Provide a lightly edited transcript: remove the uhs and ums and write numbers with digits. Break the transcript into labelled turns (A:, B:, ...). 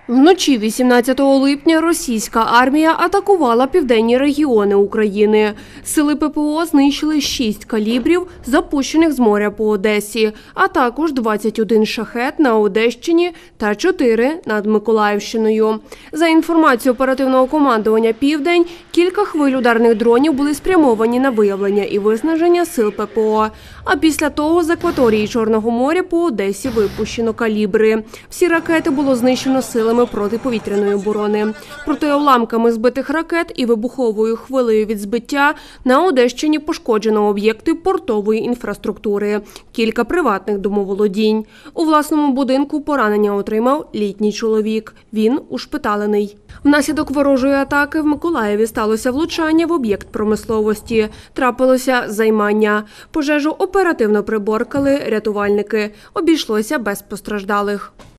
A: Вночі 18 липня російська армія атакувала південні регіони України. Сили ППО знищили 6 калібрів, запущених з моря по Одесі, а також 21 шахет на Одещині та 4 над Миколаївщиною. За інформацією оперативного командування «Південь», кілька хвиль ударних дронів були спрямовані на виявлення і виснаження сил ППО. А після того з акваторії Чорного моря по Одесі випущено калібри. Всі ракети було знищено силами протиповітряної оборони. Проте уламками збитих ракет і вибуховою хвилею від збиття на Одещині пошкоджено об'єкти портової інфраструктури, кілька приватних домоволодінь. У власному будинку поранення отримав літній чоловік. Він ушпиталений. Внаслідок ворожої атаки в Миколаєві сталося влучання в об'єкт промисловості. Трапилося займання. Пожежу оперативно приборкали рятувальники. Обійшлося без постраждалих.